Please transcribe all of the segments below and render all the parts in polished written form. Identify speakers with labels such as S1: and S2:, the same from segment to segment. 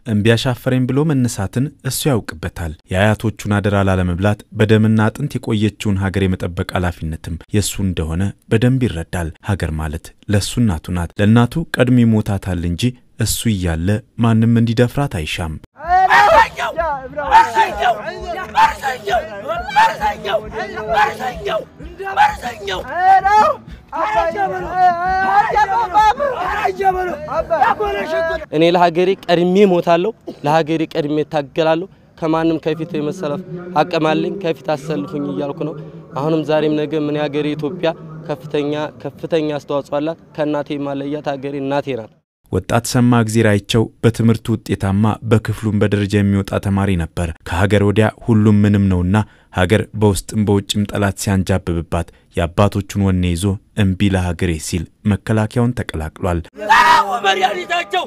S1: እንቢያሻፈረኝ ብሎ መነሳትን እሱ ያውቅበታል። የአያቶቹን አደራ ላለመብላት በደምና አጥንት የቆየችውን ሀገር የመጠበቅ ኃላፊነትም የሱ እንደሆነ በደንብ ይረዳል። ሀገር ማለት ለሱ እናቱ ናት። ለእናቱ ቀድሞ ይሞታታል እንጂ እሱ እያለ ማንም እንዲደፍራት አይሻም።
S2: እኔ ለሀገሬ ቀድሜ ሞታለሁ፣ ለሀገሬ ቀድሜ ታገላለሁ። ከማንም ከፊት የመሰለፍ አቀማለኝ ከፊት አሰልፉኝ እያልኩ ነው። አሁንም ዛሬም ነገ ምን ሀገሬ ኢትዮጵያ ከፍተኛ አስተዋጽኦ አላት። ከናቴ ማለያት ሀገሬ እናቴ ናት።
S1: ወጣት ሰማ እግዚራይቸው በትምህርቱ ውጤታማ በክፍሉም በደረጃ የሚወጣ ተማሪ ነበር። ከሀገር ወዲያ ሁሉም ምንም ነውና ሀገር በውስጥም በውጭም ጠላት ሲያንጃብብባት የአባቶቹን ወኔ ይዞ እንቢ ለሀገሬ ሲል መከላከያውን ተቀላቅሏል።
S3: መሪያሊታቸው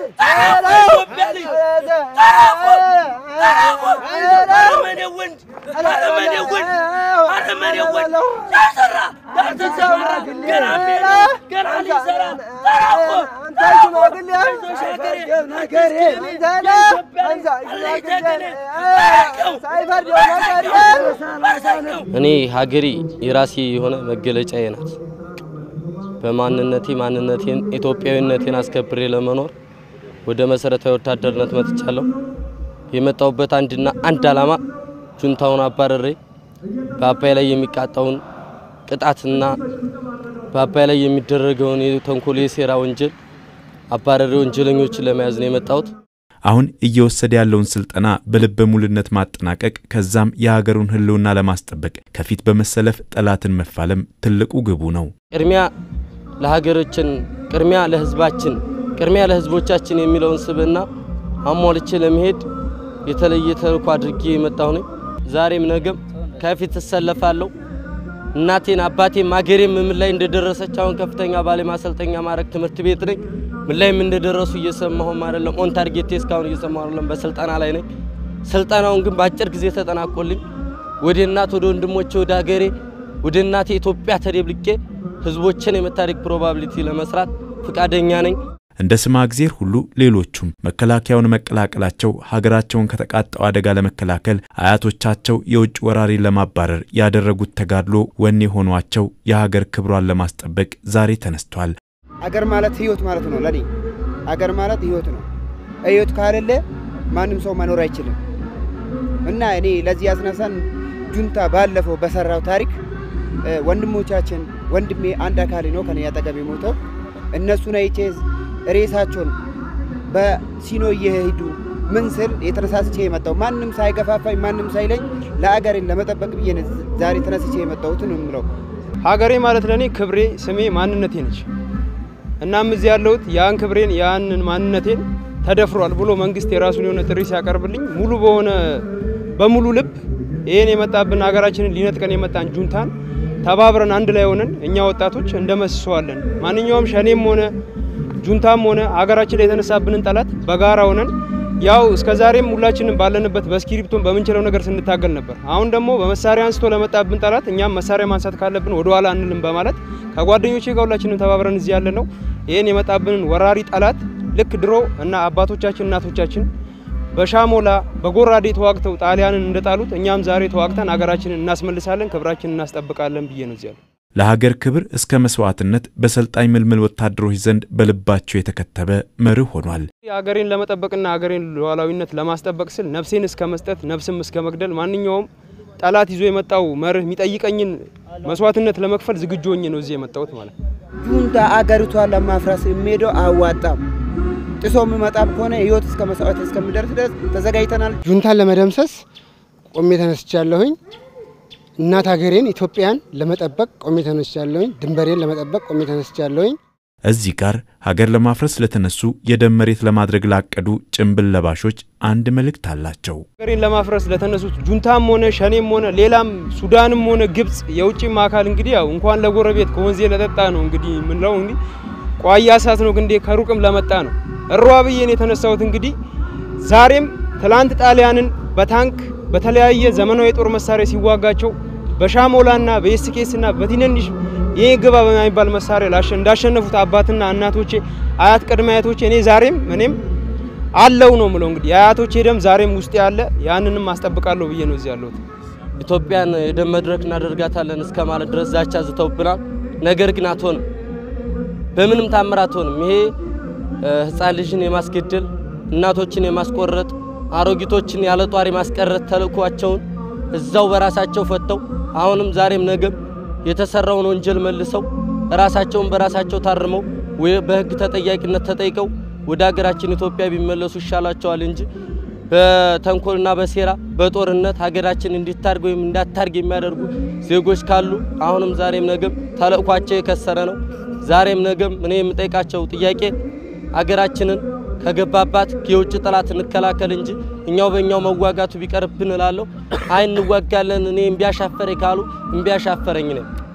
S2: እኔ ሀገሬ የራሴ የሆነ መገለጫዬ ናት። በማንነቴን ኢትዮጵያዊነቴን አስከብሬ ለመኖር ወደ መሰረታዊ ወታደርነት መጥቻለሁ። የመጣውበት አንድ ዓላማ ጁንታውን አባረሬ በአባይ ላይ የሚቃጣውን ቅጣትና በአባይ ላይ የሚደረገውን የተንኮል የሴራ ወንጀል አባረሬ ወንጀለኞችን ለመያዝ ነው የመጣሁት።
S1: አሁን እየወሰደ ያለውን ስልጠና በልበ ሙሉነት ማጠናቀቅ ከዛም የሀገሩን ህልውና ለማስጠበቅ ከፊት በመሰለፍ ጠላትን መፋለም ትልቁ ግቡ ነው።
S2: ቅድሚያ ለሀገራችን፣ ቅድሚያ ለህዝባችን፣ ቅድሚያ ለህዝቦቻችን የሚለውን ስብዕና አሟልቼ ለመሄድ የተለየ ተልዕኮ አድርጌ የመጣሁ ነኝ። ዛሬም ነገም ከፊት ተሰለፋለሁ። እናቴን አባቴን ማገሬም ምን ላይ እንደደረሰች አሁን ከፍተኛ ባለ ማሰልጠኛ ማረክ ትምህርት ቤት ነኝ። ምን ላይ እንደደረሱ እየሰማሁም አይደለም። ኦን ታርጌት እስካሁን እየሰማሁ አይደለም። በስልጣና ላይ ነኝ። ስልጣናውን ግን በአጭር ጊዜ ተጠናቆልኝ ወደ እናት ወደ ወንድሞቼ ወደ ሀገሬ ወደ እናቴ ኢትዮጵያ ተደብልቄ ህዝቦችን የመታሪክ ፕሮባቢሊቲ ለመስራት ፍቃደኛ ነኝ።
S1: እንደ ስማ እግዚአብሔር ሁሉ ሌሎቹም መከላከያውን መቀላቀላቸው ሀገራቸውን ከተቃጣው አደጋ ለመከላከል አያቶቻቸው የውጭ ወራሪ ለማባረር ያደረጉት ተጋድሎ ወኔ ሆኗቸው የሀገር ክብሯን ለማስጠበቅ ዛሬ ተነስተዋል።
S4: አገር ማለት ህይወት ማለት ነው። ለኔ አገር ማለት ህይወት ነው። ህይወት ካለለ ማንም ሰው መኖር አይችልም። እና እኔ ለዚህ ያስነሳን ጁንታ ባለፈው በሰራው ታሪክ ወንድሞቻችን ወንድሜ አንድ አካል ነው ከኔ ያጠገብ ሞተው እነሱን አይቼ ሬሳቸውን በሲኖ እየሄዱ ምን ስል የተነሳስቼ የመጣው ማንም ሳይገፋፋኝ ማንም ሳይለኝ ለአገሬን ለመጠበቅ ብዬ ዛሬ ተነስቼ የመጣሁት ነው የምለው።
S5: ሀገሬ ማለት ለኔ ክብሬ ስሜ ማንነቴ ነች። እናም እዚህ ያለሁት ያን ክብሬን ያንን ማንነቴን ተደፍሯል ብሎ መንግስት የራሱን የሆነ ጥሪ ሲያቀርብልኝ በሙሉ ልብ ይሄን የመጣብን ሀገራችንን ሊነጥቀን የመጣን ጁንታን ተባብረን አንድ ላይ ሆነን እኛ ወጣቶች እንደመስሰዋለን። ማንኛውም ሸኔም ሆነ ጁንታም ሆነ ሀገራችን ላይ የተነሳብንን ጠላት በጋራ ሆነን ያው እስከዛሬም ሁላችንም ባለንበት በስክሪፕቱን በመንቸለው ነገር ስንታገል ነበር። አሁን ደግሞ በመሳሪያ አንስቶ ለመጣብን ጠላት እኛም መሳሪያ ማንሳት ካለብን ወደ ኋላ አንልም በማለት ከጓደኞቼ ጋር ሁላችንም ተባብረን እዚህ ያለ ነው ይሄን የመጣብንን ወራሪ ጠላት ልክ ድሮ እና አባቶቻችን እናቶቻችን በሻሞላ በጎራዴ ተዋግተው ጣሊያንን እንደጣሉት እኛም ዛሬ ተዋግተን ሀገራችንን እናስመልሳለን፣ ክብራችንን እናስጠብቃለን ብዬ ነው እዚህ ያለው።
S1: ለሀገር ክብር እስከ መስዋዕትነት በሰልጣኝ ምልምል ወታደሮች ዘንድ በልባቸው የተከተበ መርህ ሆኗል።
S5: ሀገሬን ለመጠበቅና ሀገሬን ሉዓላዊነት ለማስጠበቅ ስል ነፍሴን እስከ መስጠት ነፍስም እስከ መግደል ማንኛውም ጠላት ይዞ የመጣው መርህ የሚጠይቀኝን መስዋዕትነት ለመክፈል ዝግጁ ሆኜ ነው እዚህ የመጣሁት ማለት ነው።
S4: ጁንታ አገሪቷን ለማፍረስ የሚሄደው አዋጣም ጥሶ የሚመጣም ከሆነ ህይወት እስከ መስዋዕት እስከሚደርስ ድረስ ተዘጋጅተናል።
S6: ጁንታን ለመደምሰስ ቆሜ ተነስቻለሁኝ። እናት ሀገሬን ኢትዮጵያን ለመጠበቅ ቆሜ ተነስቻለሁኝ። ድንበሬን ለመጠበቅ ቆሜ ተነስቻለሁኝ።
S1: እዚህ ጋር ሀገር ለማፍረስ ለተነሱ የደም መሬት ለማድረግ ላቀዱ ጭምብል ለባሾች አንድ መልእክት አላቸው።
S5: ሀገሬን ለማፍረስ ለተነሱት ጁንታም ሆነ ሸኔም ሆነ ሌላም ሱዳንም ሆነ ግብጽ የውጭም አካል እንግዲህ ያው እንኳን ለጎረቤት ከወንዜ ለጠጣ ነው እንግዲህ ምን ነው እንግዲህ ቋያ ሳት ነው እንዴ ከሩቅም ለመጣ ነው እሯብዬን የተነሳውት እንግዲህ ዛሬም ትላንት ጣሊያንን በታንክ በተለያየ ዘመናዊ ጦር መሳሪያ ሲዋጋቸው በሻሞላና በኤስኬስና በትንንሽ የግባ በማይባል መሳሪያ እንዳሸነፉት አባትና እናቶቼ አያት ቀድማያቶቼ እኔ ዛሬም እኔም አለው ነው ምለው እንግዲህ የአያቶቼ ደም ዛሬም ውስጥ ያለ ያንንም ማስጠብቃለሁ ብዬ ነው እዚህ ያለሁት
S2: ኢትዮጵያን የደም መድረክ እናደርጋታለን እስከ ማለት ድረስ ዛቻ ዝተውብናል ነገር ግን አትሆንም በምንም ታምራት አትሆንም ይሄ ህፃን ልጅን የማስገደል እናቶችን የማስቆረጥ አሮጊቶችን ያለ ጧሪ ማስቀረት ተልኳቸውን እዛው በራሳቸው ፈተው አሁንም ዛሬም ነገም የተሰራውን ወንጀል መልሰው ራሳቸውን በራሳቸው ታርመው በህግ ተጠያቂነት ተጠይቀው ወደ ሀገራችን ኢትዮጵያ ቢመለሱ ይሻላቸዋል እንጂ በተንኮልና በሴራ በጦርነት ሀገራችን እንዲታርግ ወይም እንዳታርግ የሚያደርጉ ዜጎች ካሉ አሁንም ዛሬም ነገም ተልኳቸው የከሰረ ነው ዛሬም ነገም እኔ የምጠይቃቸው ጥያቄ ሀገራችንን ከገባባት የውጭ ጠላት እንከላከል እንጂ እኛው በእኛው መዋጋቱ ቢቀርብን እላለሁ አይን እንዋጋለን እኔ እምቢያሻፈረ ካሉ እምቢያሻፈረኝ ነኝ